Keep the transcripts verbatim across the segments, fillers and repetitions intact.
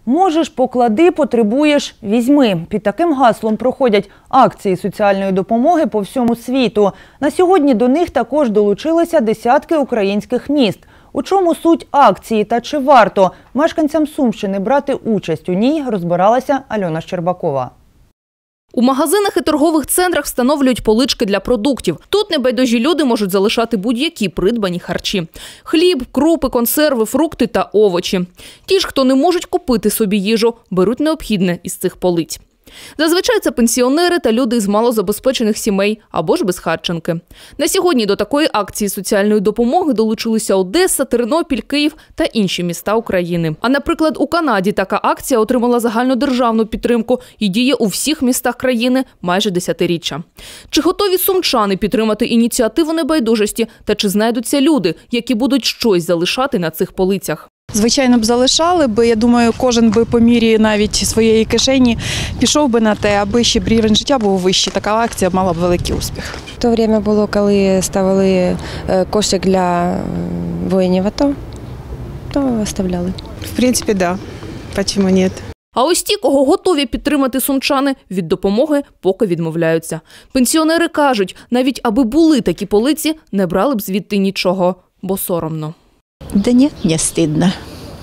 «Можеш, поклади, потребуєш, візьми». Під таким гаслом проходять акції соціальної допомоги по всьому світу. На сьогодні до них також долучилися десятки українських міст. У чому суть акції та чи варто мешканцям Сумщини брати участь у ній, розбиралася Альона Щербакова. У магазинах і торгових центрах встановлюють полички для продуктів. Тут небайдужі люди можуть залишати будь-які придбані харчі. Хліб, крупи, консерви, фрукти та овочі. Ті ж, хто не можуть купити собі їжу, беруть необхідне із цих полиць. Зазвичай це пенсіонери та люди з малозабезпечених сімей або ж безхатченки. На сьогодні до такої акції соціальної допомоги долучилися Одеса, Тернопіль, Київ та інші міста України. А, наприклад, у Канаді така акція отримала загальнодержавну підтримку і діє у всіх містах країни майже десятиріччя. Чи готові сумчани підтримати ініціативу небайдужості та чи знайдуться люди, які будуть щось залишати на цих полицях? Звичайно б залишали би, я думаю, кожен би по мірі навіть своєї кишені пішов би на те, аби ще рівень життя був вищий. Така акція мала б великий успіх. В то время було, коли ставили кошик для воїнів АТО, то оставляли. В принципі, так. Да. Чому ні? А ось ті, кого готові підтримати сумчани, від допомоги поки відмовляються. Пенсіонери кажуть, навіть аби були такі полиці, не брали б звідти нічого, бо соромно. Да нет, мне стыдно.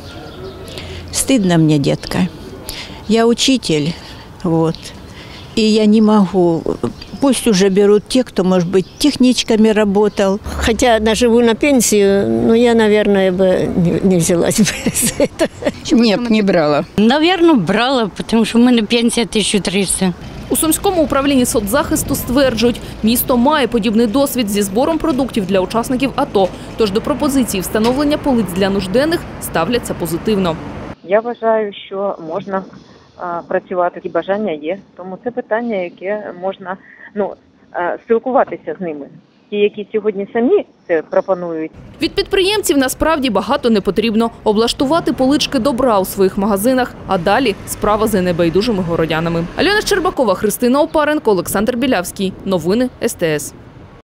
Стыдно мне, детка. Я учитель, вот, и я не могу. Пусть уже берут те, кто, может быть, техничками работал. Хотя наживу на пенсию, но я, наверное, бы не взялась бы с этого. Нет, не брала. Наверное, брала, потому что у мене пенсія тисяча триста. У Сумському управлінні соцзахисту стверджують, місто має подібний досвід зі збором продуктів для учасників АТО. Тож до пропозиції встановлення полиць для нужденних ставляться позитивно. Я вважаю, що можна а, працювати, і бажання є. Тому це питання, яке можна ну, а, спілкуватися з ними. Ті, які сьогодні самі це пропонують. Від підприємців насправді багато не потрібно. Облаштувати полички добра у своїх магазинах, а далі справа за небайдужими городянами. Альона Щербакова, Христина Опаренко, Олександр Білявський. Новини ес те ес.